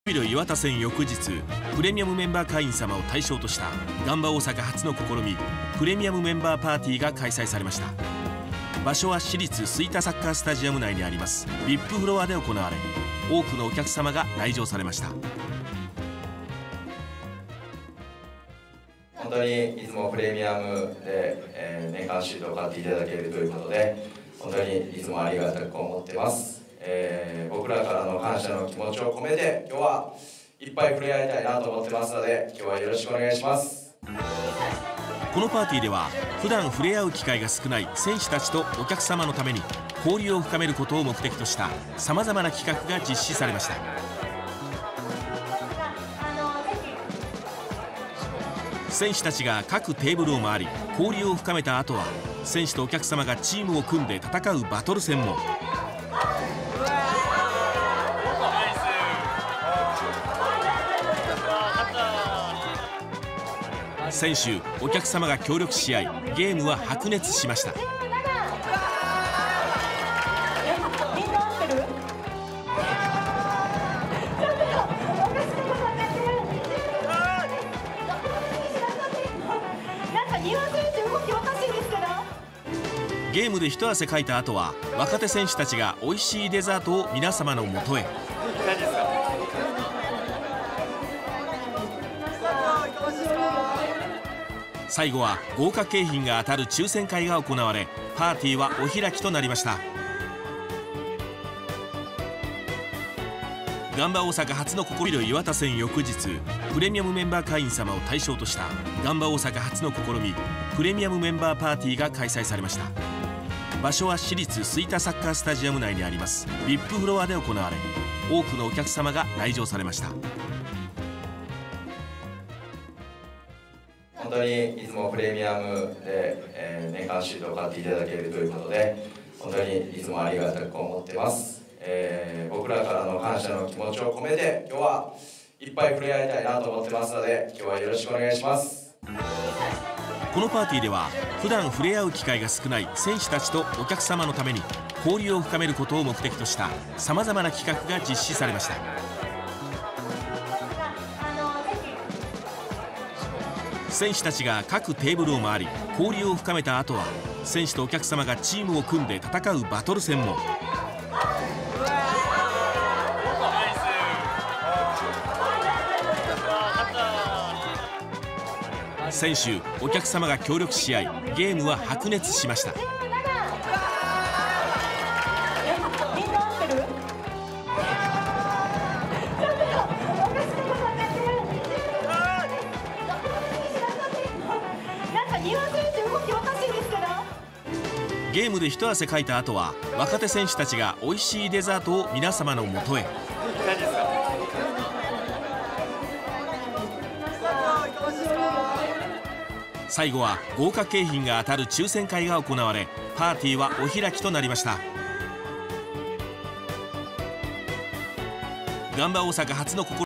ビル岩田戦翌日、プレミアムメンバー会員様を対象としたガンバ大阪初の試み、プレミアムメンバーパーティーが開催されました。場所は市立吹田サッカースタジアム内にあります VIP フロアで行われ、多くのお客様が来場されました。 本当にいつもプレミアムで、年間シートを買っていただけるということで、本当にいつもありがたく思ってます。僕らからの感謝の気持ちを込めて、今日はいっぱい触れ合いたいなと思ってますので、今日はよろしくお願いします。 このパーティーでは普段触れ合う機会が少ない選手たちとお客様のために交流を深めることを目的としたさまざまな企画が実施されました。選手たちが各テーブルを回り交流を深めた後は、選手とお客様がチームを組んで戦うバトル戦も。選手お客様が協力し合い、ゲームは白熱しました。ゲームで一汗かいた後は、若手選手たちが美味しいデザートを皆様のもとへ。最後は豪華景品が当たる抽選会が行われ、パーティーはお開きとなりました。ガンバ大阪初の試み、岩田戦翌日、プレミアムメンバー会員様を対象としたガンバ大阪初の試み、プレミアムメンバーパーティーが開催されました。場所は市立吹田サッカースタジアム内にあります VIP フロアで行われ、多くのお客様が来場されました。 本当にいつもプレミアムで、年間シートを買っていただけるということで、本当にいつもありがたく思ってます。僕らからの感謝の気持ちを込めて、今日はいっぱい触れ合いたいなと思ってますので、今日はよろしくお願いします。 このパーティーでは普段触れ合う機会が少ない選手たちとお客様のために交流を深めることを目的としたさまざまな企画が実施されました。選手たちが各テーブルを回り交流を深めた後は、選手とお客様がチームを組んで戦うバトル戦も。選手お客様が協力し合い、ゲームは白熱しました。ゲームで一汗かいた後は、若手選手たちが美味しいデザートを皆様のもとへ。最後は豪華景品が当たる抽選会が行われ、パーティーはお開きとなりました。ガンバ大阪初の試み